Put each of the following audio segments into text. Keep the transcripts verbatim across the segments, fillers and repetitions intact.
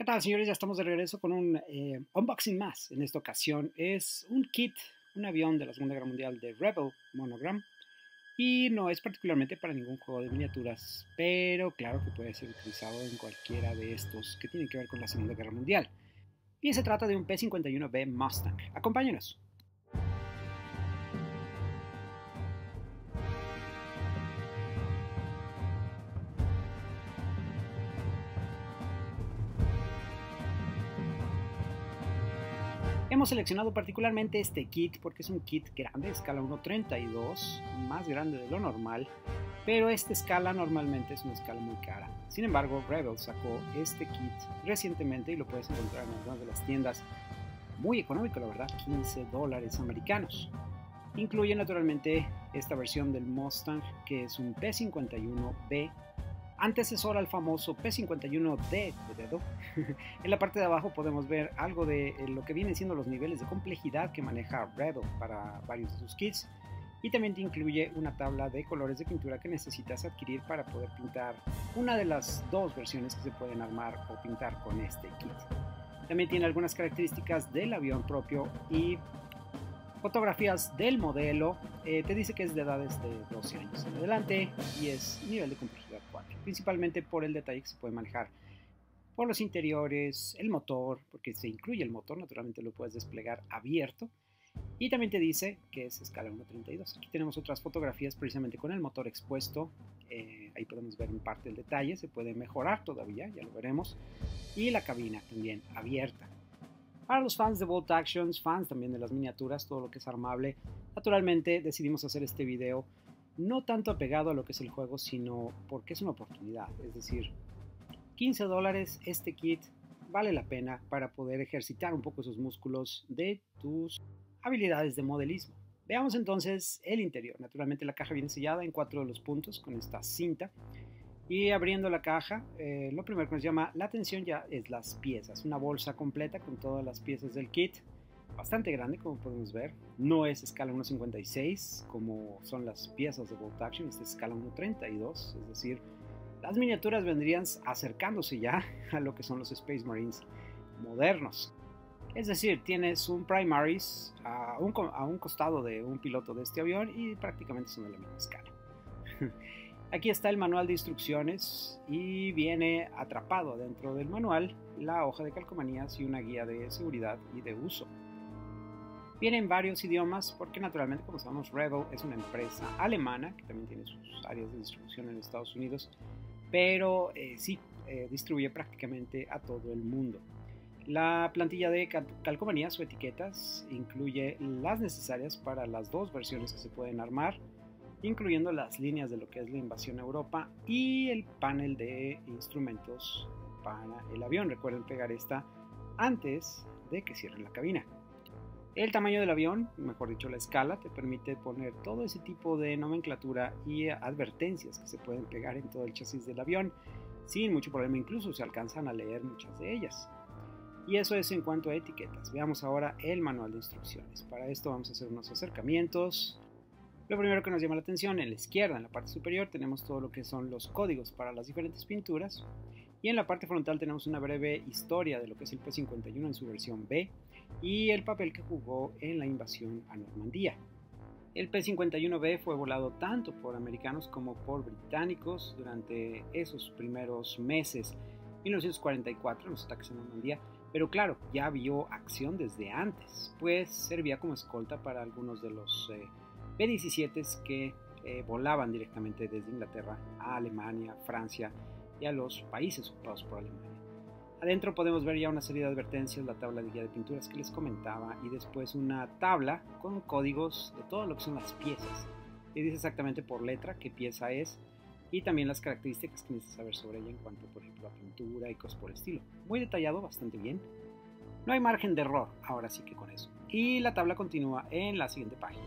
¿Qué tal, señores? Ya estamos de regreso con un eh, unboxing más. En esta ocasión es un kit, un avión de la Segunda Guerra Mundial de Rebel Monogram. Y no es particularmente para ningún juego de miniaturas, pero claro que puede ser utilizado en cualquiera de estos que tienen que ver con la Segunda Guerra Mundial. Y se trata de un P cincuenta y uno B Mustang. Acompáñenos. Hemos seleccionado particularmente este kit porque es un kit grande, escala uno treinta y dos, más grande de lo normal, pero esta escala normalmente es una escala muy cara. Sin embargo, Rebel sacó este kit recientemente y lo puedes encontrar en algunas de las tiendas. Muy económico, la verdad, quince dólares americanos. Incluye naturalmente esta versión del Mustang, que es un P cincuenta y uno B, antecesor al famoso P cincuenta y uno D de dedo. En la parte de abajo podemos ver algo de lo que vienen siendo los niveles de complejidad que maneja Rebel para varios de sus kits. Y también te incluye una tabla de colores de pintura que necesitas adquirir para poder pintar una de las dos versiones que se pueden armar o pintar con este kit. También tiene algunas características del avión propio y fotografías del modelo. Eh, te dice que es de edades de doce años en adelante y es nivel de complejidad cuatro, principalmente por el detalle que se puede manejar por los interiores, el motor, porque se incluye el motor, naturalmente lo puedes desplegar abierto. Y también te dice que es escala uno treinta y dos. Aquí tenemos otras fotografías precisamente con el motor expuesto. Eh, ahí podemos ver en parte el detalle, se puede mejorar todavía, ya lo veremos. Y la cabina también abierta. Para los fans de Bolt Actions, fans también de las miniaturas, todo lo que es armable, naturalmente decidimos hacer este video no tanto apegado a lo que es el juego, sino porque es una oportunidad. Es decir, quince dólares este kit vale la pena para poder ejercitar un poco esos músculos de tus habilidades de modelismo. Veamos entonces el interior. Naturalmente la caja viene sellada en cuatro de los puntos con esta cinta. Y abriendo la caja, eh, lo primero que nos llama la atención ya es las piezas. Una bolsa completa con todas las piezas del kit. Bastante grande, como podemos ver. No es escala uno cincuenta y seis como son las piezas de Bolt Action. Esta es escala uno treinta y dos, es decir, las miniaturas vendrían acercándose ya a lo que son los Space Marines modernos. Es decir, tienes un Primaris a un, a un costado de un piloto de este avión y prácticamente son de la misma escala. Aquí está el manual de instrucciones y viene atrapado dentro del manual la hoja de calcomanías y una guía de seguridad y de uso. Viene en varios idiomas porque naturalmente, como sabemos, Rebel es una empresa alemana que también tiene sus áreas de distribución en Estados Unidos, pero eh, sí, eh, distribuye prácticamente a todo el mundo. La plantilla de calcomanías o etiquetas incluye las necesarias para las dos versiones que se pueden armar, incluyendo las líneas de lo que es la invasión a Europa y el panel de instrumentos para el avión. Recuerden pegar esta antes de que cierren la cabina. El tamaño del avión, mejor dicho la escala, te permite poner todo ese tipo de nomenclatura y advertencias que se pueden pegar en todo el chasis del avión sin mucho problema, incluso se alcanzan a leer muchas de ellas. Y eso es en cuanto a etiquetas. Veamos ahora el manual de instrucciones. Para esto vamos a hacer unos acercamientos. Lo primero que nos llama la atención, en la izquierda, en la parte superior, tenemos todo lo que son los códigos para las diferentes pinturas. Y en la parte frontal tenemos una breve historia de lo que es el P cincuenta y uno en su versión B y el papel que jugó en la invasión a Normandía. El P cincuenta y uno B fue volado tanto por americanos como por británicos durante esos primeros meses, mil novecientos cuarenta y cuatro, en los ataques a Normandía. Pero claro, ya vio acción desde antes, pues servía como escolta para algunos de los eh, B diecisiete que eh, volaban directamente desde Inglaterra a Alemania, Francia y a los países ocupados por Alemania. Adentro podemos ver ya una serie de advertencias, la tabla de guía de pinturas que les comentaba y después una tabla con códigos de todo lo que son las piezas. Y dice exactamente por letra qué pieza es y también las características que necesitas saber sobre ella en cuanto, por ejemplo, a pintura y cosas por el estilo. Muy detallado, bastante bien. No hay margen de error, ahora sí que con eso. Y la tabla continúa en la siguiente página.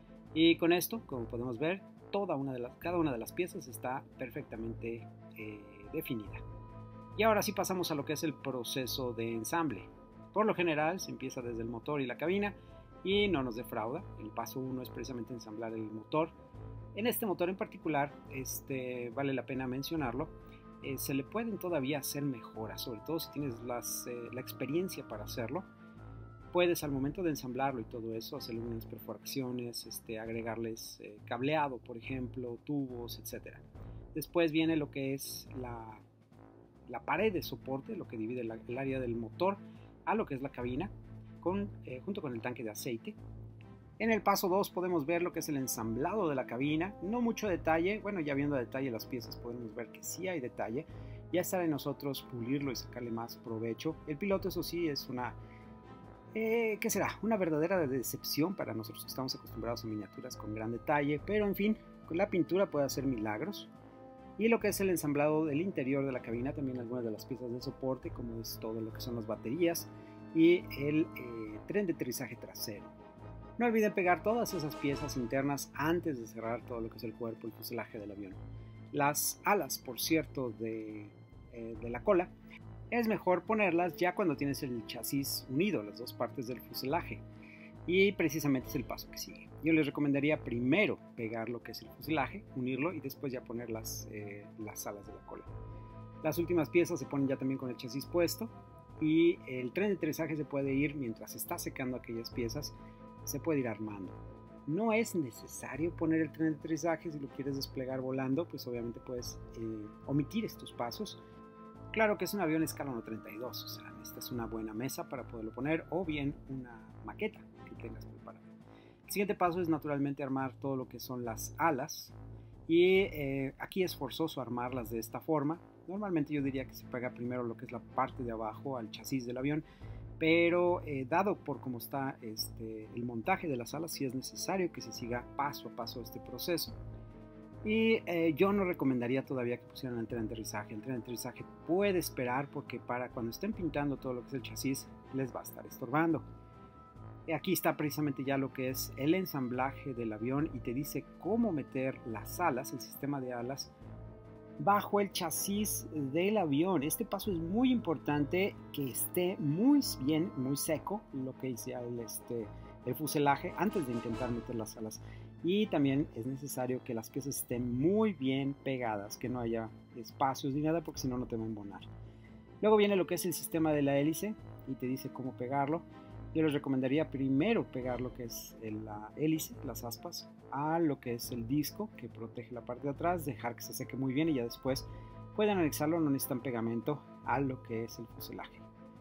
Y con esto, como podemos ver, toda una de las, cada una de las piezas está perfectamente eh, definida. Y ahora sí pasamos a lo que es el proceso de ensamble. Por lo general se empieza desde el motor y la cabina y no nos defrauda. El paso uno es precisamente ensamblar el motor. En este motor en particular, este, vale la pena mencionarlo, eh, se le pueden todavía hacer mejoras, sobre todo si tienes las, eh, la experiencia para hacerlo. Puedes al momento de ensamblarlo y todo eso, hacerle unas perforaciones, este, agregarles eh, cableado, por ejemplo, tubos, etcétera. Después viene lo que es la, la pared de soporte, lo que divide la, el área del motor a lo que es la cabina, con, eh, junto con el tanque de aceite. En el paso dos podemos ver lo que es el ensamblado de la cabina, no mucho detalle, bueno, ya viendo a detalle las piezas podemos ver que sí hay detalle, ya estará en nosotros pulirlo y sacarle más provecho. El piloto, eso sí, es una... Eh, ¿Qué será? Una verdadera decepción para nosotros que estamos acostumbrados a miniaturas con gran detalle, pero en fin, con la pintura puede hacer milagros. Y lo que es el ensamblado del interior de la cabina, también algunas de las piezas de soporte, como es todo lo que son las baterías y el eh, tren de aterrizaje trasero. No olviden pegar todas esas piezas internas antes de cerrar todo lo que es el cuerpo, el fuselaje del avión. Las alas, por cierto, de, eh, de la cola, es mejor ponerlas ya cuando tienes el chasis unido, las dos partes del fuselaje. Y precisamente es el paso que sigue. Yo les recomendaría primero pegar lo que es el fuselaje, unirlo y después ya poner las, eh, las alas de la cola. Las últimas piezas se ponen ya también con el chasis puesto y el tren de aterrizaje se puede ir mientras está secando aquellas piezas, se puede ir armando. No es necesario poner el tren de aterrizaje. Si lo quieres desplegar volando, pues obviamente puedes eh, omitir estos pasos. Claro que es un avión escala uno treinta y dos, o sea, esta es una buena mesa para poderlo poner o bien una maqueta que tengas preparada. El siguiente paso es naturalmente armar todo lo que son las alas y eh, aquí es forzoso armarlas de esta forma. Normalmente yo diría que se pega primero lo que es la parte de abajo al chasis del avión, pero eh, dado por cómo está este, el montaje de las alas, sí es necesario que se siga paso a paso este proceso. Y eh, yo no recomendaría todavía que pusieran el tren de aterrizaje. El tren de aterrizaje puede esperar porque para cuando estén pintando todo lo que es el chasis les va a estar estorbando. Y aquí está precisamente ya lo que es el ensamblaje del avión y te dice cómo meter las alas, el sistema de alas, bajo el chasis del avión. Este paso es muy importante, que esté muy bien, muy seco lo que dice el, este, el fuselaje antes de intentar meter las alas. Y también es necesario que las piezas estén muy bien pegadas, que no haya espacios ni nada, porque si no, no te va a embonar. Luego viene lo que es el sistema de la hélice y te dice cómo pegarlo. Yo les recomendaría primero pegar lo que es la hélice, las aspas, a lo que es el disco que protege la parte de atrás, dejar que se seque muy bien y ya después pueden anexarlo, no necesitan pegamento, a lo que es el fuselaje.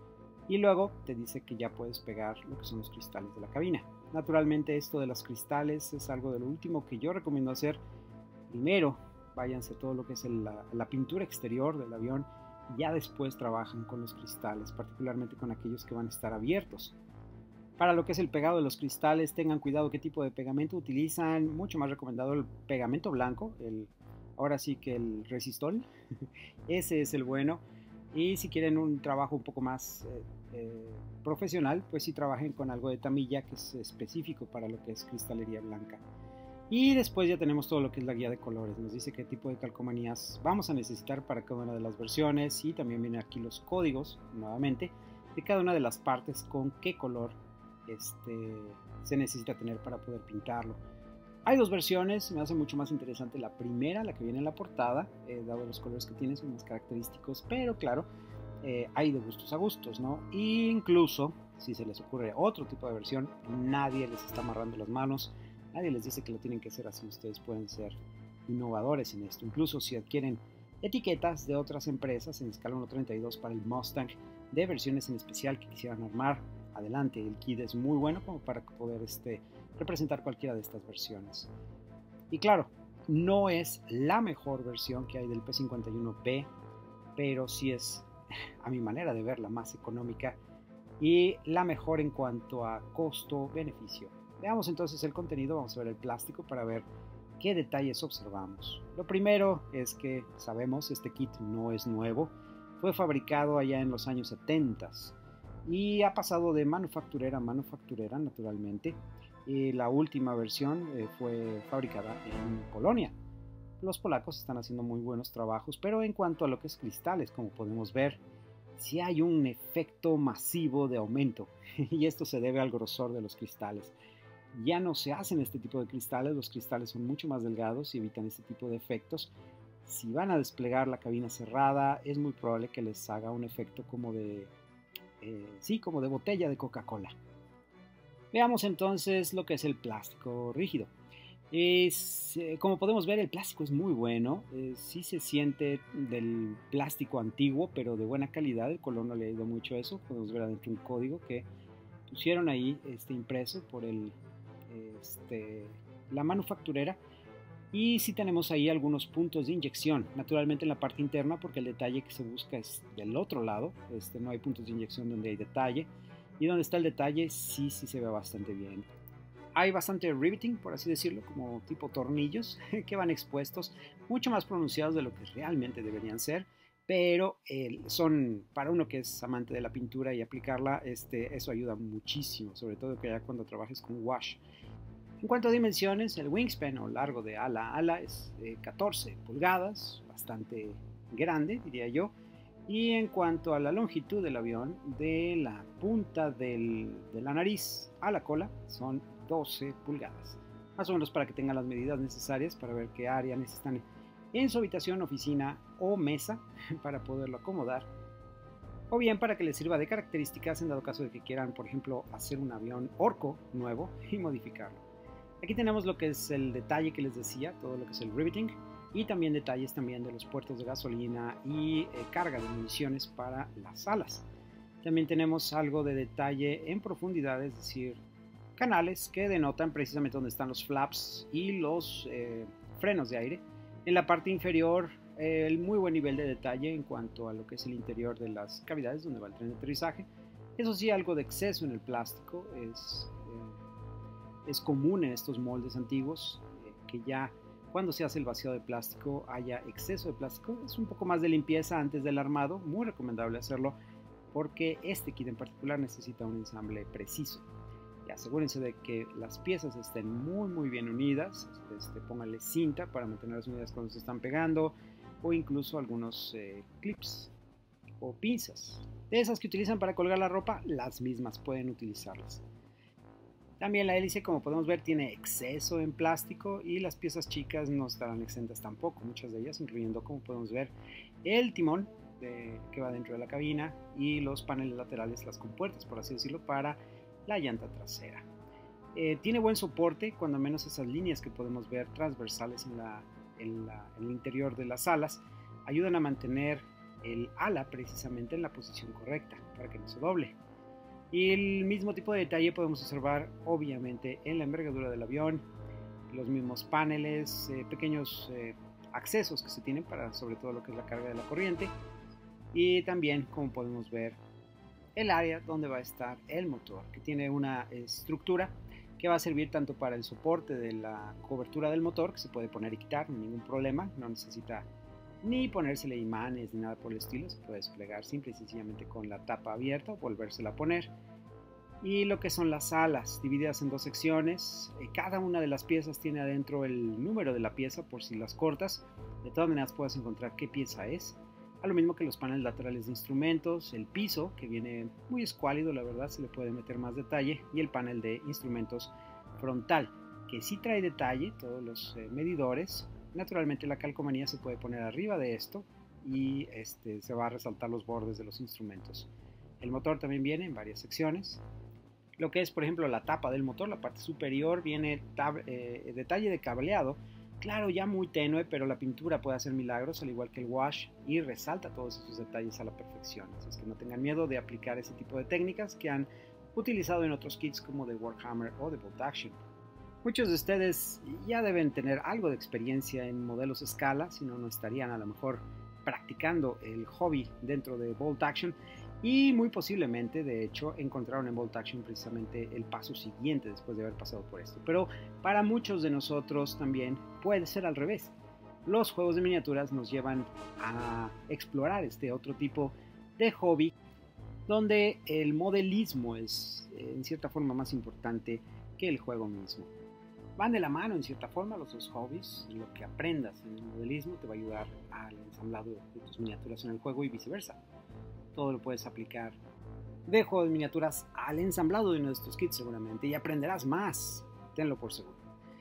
Y luego te dice que ya puedes pegar lo que son los cristales de la cabina. Naturalmente esto de los cristales es algo de lo último que yo recomiendo hacer. Primero váyanse todo lo que es el, la, la pintura exterior del avión y ya después trabajan con los cristales, particularmente con aquellos que van a estar abiertos. Para lo que es el pegado de los cristales, tengan cuidado qué tipo de pegamento utilizan. Mucho más recomendado el pegamento blanco, el, ahora sí que el resistol. Ese es el bueno. Y si quieren un trabajo un poco más eh, eh, profesional, pues sí trabajen con algo de tamilla que es específico para lo que es cristalería blanca. Y después ya tenemos todo lo que es la guía de colores. Nos dice qué tipo de calcomanías vamos a necesitar para cada una de las versiones. Y también vienen aquí los códigos, nuevamente, de cada una de las partes con qué color este, se necesita tener para poder pintarlo. Hay dos versiones, me hace mucho más interesante la primera, la que viene en la portada, eh, dado los colores que tiene, son más característicos, pero claro, eh, hay de gustos a gustos, ¿no? E incluso, si se les ocurre otro tipo de versión, nadie les está amarrando las manos, nadie les dice que lo tienen que hacer así, ustedes pueden ser innovadores en esto. Incluso si adquieren etiquetas de otras empresas en escala uno treinta y dos para el Mustang, de versiones en especial que quisieran armar, adelante, el kit es muy bueno como para poder este, representar cualquiera de estas versiones. Y claro, no es la mejor versión que hay del P cincuenta y uno P, pero sí es, a mi manera de ver, la más económica y la mejor en cuanto a costo-beneficio. Veamos entonces el contenido, vamos a ver el plástico para ver qué detalles observamos. Lo primero es que sabemos, este kit no es nuevo, fue fabricado allá en los años setenta y ha pasado de manufacturera a manufacturera naturalmente. Y la última versión eh, fue fabricada en Polonia. Los polacos están haciendo muy buenos trabajos, pero en cuanto a lo que es cristales, como podemos ver, sí hay un efecto masivo de aumento y esto se debe al grosor de los cristales. Ya no se hacen este tipo de cristales, los cristales son mucho más delgados y evitan este tipo de efectos. si van a desplegar la cabina cerrada, es muy probable que les haga un efecto como de, eh, sí, como de botella de Coca-Cola. Veamos entonces lo que es el plástico rígido. Es, eh, como podemos ver, el plástico es muy bueno, eh, sí se siente del plástico antiguo, pero de buena calidad. El color no le ha ido mucho a eso. Podemos ver adentro un código que pusieron ahí este, impreso por el, este, la manufacturera. Y sí tenemos ahí algunos puntos de inyección, naturalmente en la parte interna, porque el detalle que se busca es del otro lado. Este, no hay puntos de inyección donde hay detalle, y donde está el detalle sí, sí se ve bastante bien. Hay bastante riveting, por así decirlo, como tipo tornillos que van expuestos, mucho más pronunciados de lo que realmente deberían ser, pero eh, son, para uno que es amante de la pintura y aplicarla, este, eso ayuda muchísimo, sobre todo que ya cuando trabajes con wash. En cuanto a dimensiones, el wingspan o largo de ala a ala es de catorce pulgadas, bastante grande, diría yo. Y en cuanto a la longitud del avión, de la punta del, de la nariz a la cola, son doce pulgadas. Más o menos para que tengan las medidas necesarias para ver qué área necesitan en su habitación, oficina o mesa para poderlo acomodar. O bien para que les sirva de características en dado caso de que quieran, por ejemplo, hacer un avión Orco nuevo y modificarlo. Aquí tenemos lo que es el detalle que les decía, todo lo que es el riveting. Y también detalles también de los puertos de gasolina y eh, carga de municiones para las alas. También tenemos algo de detalle en profundidad, es decir, canales que denotan precisamente dónde están los flaps y los eh, frenos de aire. En la parte inferior, eh, el muy buen nivel de detalle en cuanto a lo que es el interior de las cavidades donde va el tren de aterrizaje. Eso sí, algo de exceso en el plástico, es, eh, es común en estos moldes antiguos, eh, que ya cuando se hace el vaciado de plástico haya exceso de plástico. Es un poco más de limpieza antes del armado, muy recomendable hacerlo porque este kit en particular necesita un ensamble preciso. Y asegúrense de que las piezas estén muy muy bien unidas, este, pónganle cinta para mantenerlas unidas cuando se están pegando, o incluso algunos eh, clips o pinzas. De esas que utilizan para colgar la ropa, las mismas pueden utilizarlas. También la hélice, como podemos ver, tiene exceso en plástico y las piezas chicas no estarán exentas tampoco, muchas de ellas, incluyendo, como podemos ver, el timón de, que va dentro de la cabina y los paneles laterales, las compuertas, por así decirlo, para la llanta trasera. Eh, tiene buen soporte, cuando menos esas líneas que podemos ver transversales en, la, en, la, en el interior de las alas ayudan a mantener el ala precisamente en la posición correcta para que no se doble. Y el mismo tipo de detalle podemos observar obviamente en la envergadura del avión, los mismos paneles, eh, pequeños eh, accesos que se tienen para sobre todo lo que es la carga de la corriente, y también, como podemos ver, el área donde va a estar el motor, que tiene una estructura que va a servir tanto para el soporte de la cobertura del motor, que se puede poner y quitar, no hay ningún problema, no necesita ni ponérsele imanes ni nada por el estilo, se puede desplegar simple y sencillamente con la tapa abierta o volvérsela a poner. Y lo que son las alas, divididas en dos secciones, cada una de las piezas tiene adentro el número de la pieza por si las cortas, de todas maneras puedes encontrar qué pieza es, a lo mismo que los paneles laterales de instrumentos, el piso que viene muy escuálido, la verdad se le puede meter más detalle, y el panel de instrumentos frontal, que sí trae detalle, todos los eh, medidores. Naturalmente la calcomanía se puede poner arriba de esto y este, se va a resaltar los bordes de los instrumentos. El motor también viene en varias secciones. Lo que es, por ejemplo, la tapa del motor, la parte superior, viene eh, detalle de cableado, claro, ya muy tenue, pero la pintura puede hacer milagros, al igual que el wash, y resalta todos esos detalles a la perfección. Así es que no tengan miedo de aplicar ese tipo de técnicas que han utilizado en otros kits como de Warhammer o de Bolt Action. Muchos de ustedes ya deben tener algo de experiencia en modelos a escala, si no, no estarían a lo mejor practicando el hobby dentro de Bolt Action, y muy posiblemente, de hecho, encontraron en Bolt Action precisamente el paso siguiente después de haber pasado por esto. Pero para muchos de nosotros también puede ser al revés. Los juegos de miniaturas nos llevan a explorar este otro tipo de hobby, donde el modelismo es en cierta forma más importante que el juego mismo. Van de la mano en cierta forma los dos hobbies. Lo que aprendas en el modelismo te va a ayudar al ensamblado de tus miniaturas en el juego y viceversa. Todo lo puedes aplicar de juego de miniaturas al ensamblado de uno de estos kits seguramente, y aprenderás más, tenlo por seguro.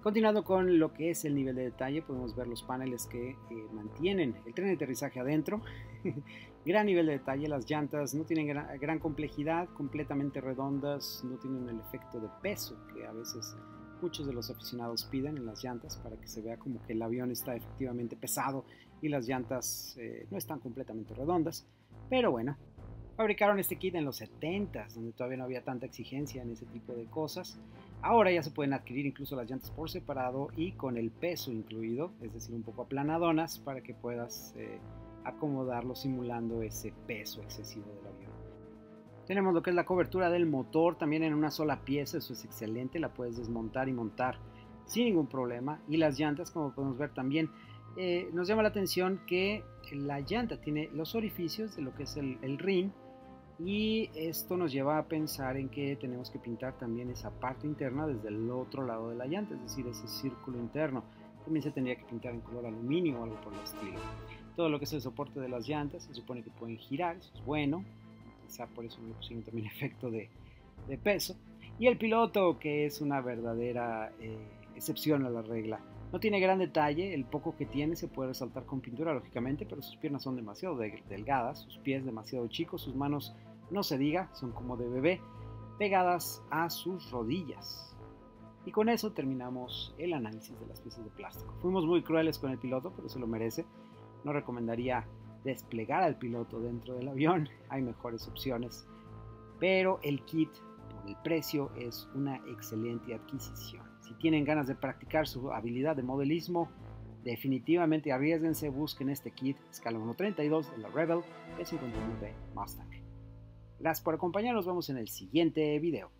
Continuando con lo que es el nivel de detalle, podemos ver los paneles que eh, mantienen el tren de aterrizaje adentro. Gran nivel de detalle, las llantas no tienen gran, gran complejidad, completamente redondas, no tienen el efecto de peso que a veces muchos de los aficionados piden en las llantas para que se vea como que el avión está efectivamente pesado y las llantas eh, no están completamente redondas. Pero bueno, fabricaron este kit en los setentas, donde todavía no había tanta exigencia en ese tipo de cosas. Ahora ya se pueden adquirir incluso las llantas por separado y con el peso incluido, es decir, un poco aplanadonas para que puedas eh, acomodarlo simulando ese peso excesivo del avión. Tenemos lo que es la cobertura del motor también en una sola pieza, eso es excelente, la puedes desmontar y montar sin ningún problema. Y las llantas, como podemos ver también, eh, nos llama la atención que la llanta tiene los orificios de lo que es el, el rin. Y esto nos lleva a pensar en que tenemos que pintar también esa parte interna desde el otro lado de la llanta, es decir, ese círculo interno. También se tendría que pintar en color aluminio o algo por el estilo. Todo lo que es el soporte de las llantas se supone que pueden girar, eso es bueno. Quizá por eso me pusieron también efecto de, de peso. Y el piloto, que es una verdadera eh, excepción a la regla. No tiene gran detalle, el poco que tiene se puede resaltar con pintura lógicamente, pero sus piernas son demasiado delgadas, sus pies demasiado chicos, sus manos no se diga, son como de bebé, pegadas a sus rodillas. Y con eso terminamos el análisis de las piezas de plástico. Fuimos muy crueles con el piloto, pero se lo merece. No recomendaría desplegar al piloto dentro del avión, hay mejores opciones, pero el kit por el precio es una excelente adquisición. Si tienen ganas de practicar su habilidad de modelismo, definitivamente arriesguense, busquen este kit escala uno treinta y dos de la Rebel P cincuenta y nueve Mustang. Gracias por acompañarnos, nos vemos en el siguiente video.